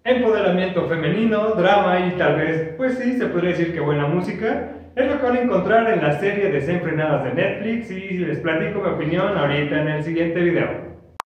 Empoderamiento femenino, drama y tal vez, pues sí, se podría decir que buena música. Es lo que van a encontrar en la serie Desenfrenadas de Netflix y les platico mi opinión ahorita en el siguiente video.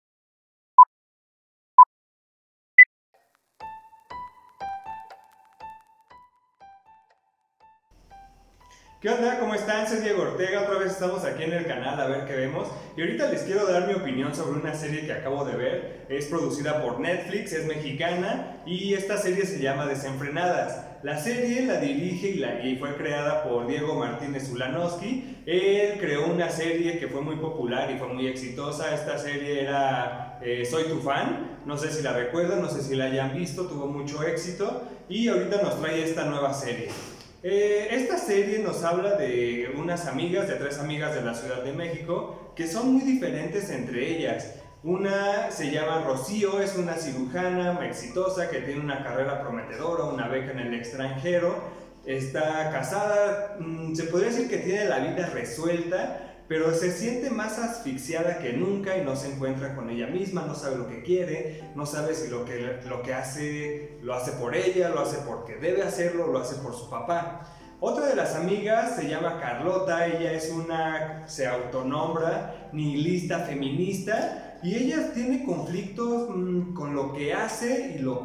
¿Qué onda? ¿Cómo están? Soy Diego Ortega, otra vez estamos aquí en el canal a ver qué vemos. Y ahorita les quiero dar mi opinión sobre una serie que acabo de ver. Es producida por Netflix, es mexicana y esta serie se llama Desenfrenadas. La serie la dirige y fue creada por Diego Martínez Ulanowski. Él creó una serie que fue muy popular y fue muy exitosa. Esta serie era Soy tu fan, no sé si la recuerdan, no sé si la hayan visto, tuvo mucho éxito y ahorita nos trae esta nueva serie. Esta serie nos habla de unas amigas, de tres amigas de la Ciudad de México, que son muy diferentes entre ellas. Una se llama Rocío, es una cirujana exitosa que tiene una carrera prometedora, una beca en el extranjero, está casada, se podría decir que tiene la vida resuelta, pero se siente más asfixiada que nunca y no se encuentra con ella misma, no sabe lo que quiere, no sabe si lo que hace lo hace por ella, lo hace porque debe hacerlo, lo hace por su papá. Otra de las amigas se llama Carlota, ella se autonombra nihilista feminista y ella tiene conflictos con lo que hace y lo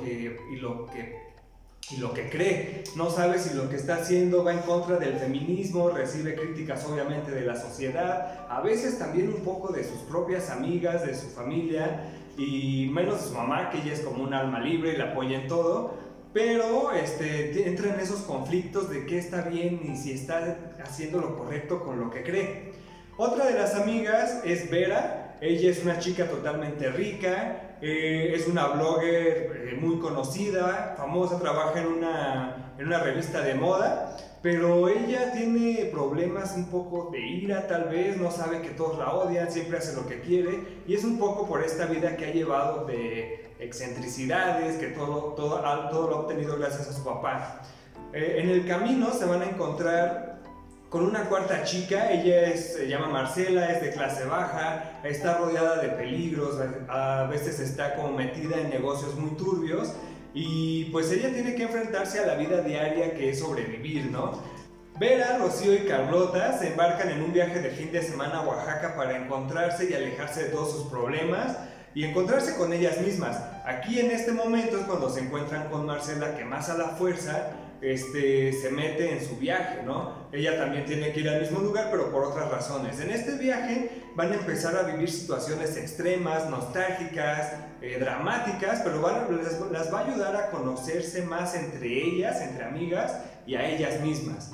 que cree. No sabe si lo que está haciendo va en contra del feminismo, recibe críticas obviamente de la sociedad, a veces también un poco de sus propias amigas, de su familia y menos de su mamá, que ella es como un alma libre y la apoya en todo, pero entra en esos conflictos de qué está bien y si está haciendo lo correcto con lo que cree. Otra de las amigas es Vera, ella es una chica totalmente rica, es una blogger muy conocida, famosa, trabaja en una revista de moda, pero ella tiene problemas un poco de ira tal vez, no sabe que todos la odian, siempre hace lo que quiere y es un poco por esta vida que ha llevado de excentricidades, que todo lo ha obtenido gracias a su papá. En el camino se van a encontrar con una cuarta chica, se llama Marcela, es de clase baja, está rodeada de peligros, a veces está como metida en negocios muy turbios y pues ella tiene que enfrentarse a la vida diaria que es sobrevivir, ¿no? Vera, Rocío y Carlota se embarcan en un viaje de fin de semana a Oaxaca para encontrarse y alejarse de todos sus problemas y encontrarse con ellas mismas. Aquí en este momento es cuando se encuentran con Marcela, que más a la fuerza se mete en su viaje, ¿no? Ella también tiene que ir al mismo lugar, pero por otras razones. En este viaje van a empezar a vivir situaciones extremas, nostálgicas, dramáticas, pero las va a ayudar a conocerse más entre ellas, entre amigas y a ellas mismas.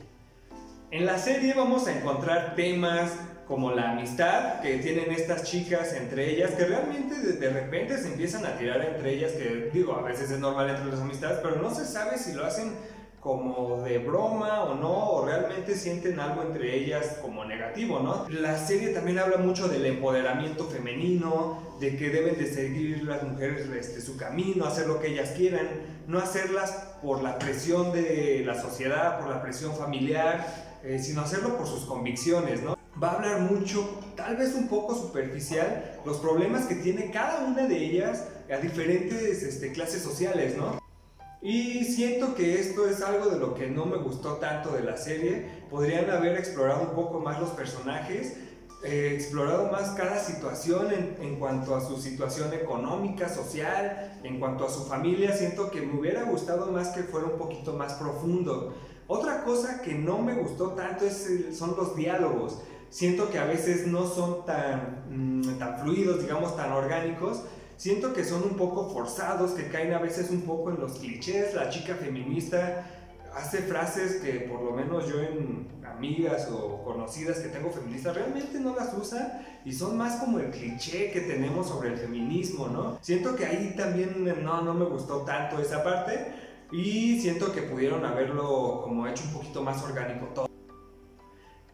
En la serie vamos a encontrar temas como la amistad que tienen estas chicas entre ellas, que realmente de repente se empiezan a tirar entre ellas, que digo, a veces es normal entre las amistades, pero no se sabe si lo hacen como de broma o no, o realmente sienten algo entre ellas como negativo, ¿no? La serie también habla mucho del empoderamiento femenino, de que deben de seguir las mujeres su camino, hacer lo que ellas quieran, no hacerlas por la presión de la sociedad, por la presión familiar, sino hacerlo por sus convicciones, ¿no? Va a hablar mucho, tal vez un poco superficial, los problemas que tiene cada una de ellas a diferentes clases sociales, ¿no? Y siento que esto es algo de lo que no me gustó tanto de la serie. Podrían haber explorado un poco más los personajes, explorado más cada situación en cuanto a su situación económica, social, en cuanto a su familia. Siento que me hubiera gustado más que fuera un poquito más profundo. Otra cosa que no me gustó tanto son los diálogos. Siento que a veces no son tan fluidos, digamos, tan orgánicos. Siento que son un poco forzados, que caen a veces un poco en los clichés. La chica feminista hace frases que por lo menos yo en amigas o conocidas que tengo feministas realmente no las usan y son más como el cliché que tenemos sobre el feminismo, ¿no? Siento que ahí también no me gustó tanto esa parte y siento que pudieron haberlo como hecho un poquito más orgánico todo.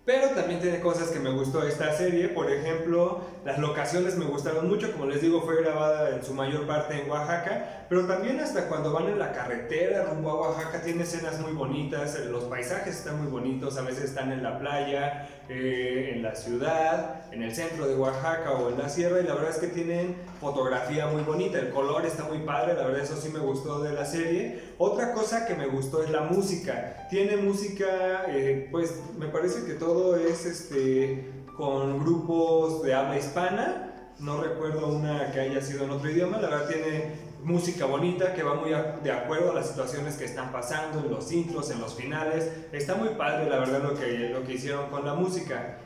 Pero también tiene cosas que me gustó esta serie, por ejemplo, las locaciones me gustaron mucho, como les digo, fue grabada en su mayor parte en Oaxaca, pero también hasta cuando van en la carretera rumbo a Oaxaca tiene escenas muy bonitas, los paisajes están muy bonitos, a veces están en la playa, en la ciudad, en el centro de Oaxaca o en la sierra, y la verdad es que tienen fotografía muy bonita, el color está muy padre, la verdad eso sí me gustó de la serie. Otra cosa que me gustó es la música, tiene música, pues me parece que todo es con grupos de habla hispana, no recuerdo una que haya sido en otro idioma, la verdad tiene música bonita que va muy de acuerdo a las situaciones que están pasando, en los intros, en los finales, está muy padre la verdad lo que hicieron con la música.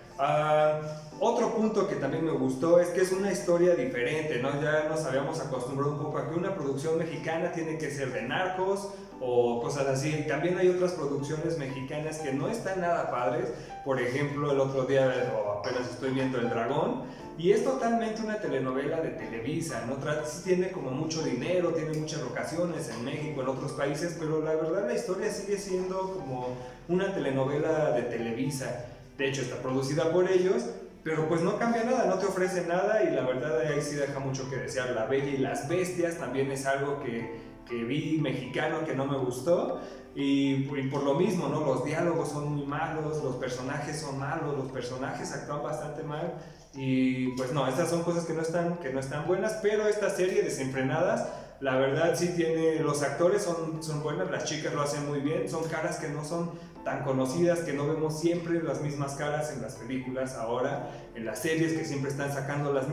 Otro punto que también me gustó es que es una historia diferente, ¿no? Ya nos habíamos acostumbrado un poco a que una producción mexicana tiene que ser de narcos o cosas así. También hay otras producciones mexicanas que no están nada padres. Por ejemplo, el otro día apenas estoy viendo El Dragón y es totalmente una telenovela de Televisa, ¿no? Tiene como mucho dinero, tiene muchas locaciones en México, en otros países, pero la verdad la historia sigue siendo como una telenovela de Televisa. De hecho está producida por ellos, pero pues no cambia nada, no te ofrece nada y la verdad ahí sí deja mucho que desear. La Bella y las Bestias también es algo que vi mexicano que no me gustó y por lo mismo, ¿no? Los diálogos son muy malos, los personajes son malos, los personajes actúan bastante mal y pues no, estas son cosas que no están buenas, pero esta serie Desenfrenadas la verdad sí tiene, los actores son buenos, las chicas lo hacen muy bien, son caras que no son tan conocidas, que no vemos siempre las mismas caras en las películas ahora, en las series que siempre están sacando las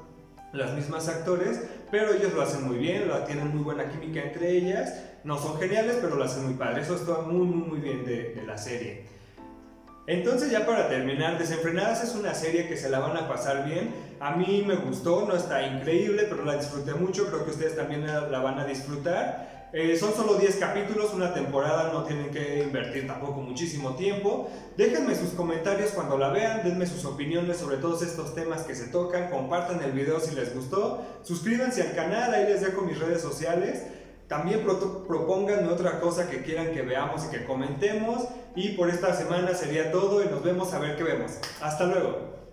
mismas actores, pero ellos lo hacen muy bien, tienen muy buena química entre ellas, no son geniales, pero lo hacen muy padre, eso está muy bien de la serie. Entonces ya para terminar, Desenfrenadas es una serie que se la van a pasar bien, a mí me gustó, no está increíble, pero la disfruté mucho, creo que ustedes también la van a disfrutar. Son solo 10 capítulos, una temporada, no tienen que invertir tampoco muchísimo tiempo. Déjenme sus comentarios cuando la vean, denme sus opiniones sobre todos estos temas que se tocan, compartan el video si les gustó, suscríbanse al canal, ahí les dejo mis redes sociales. También propónganme otra cosa que quieran que veamos y que comentemos. Y por esta semana sería todo y nos vemos a ver qué vemos. Hasta luego.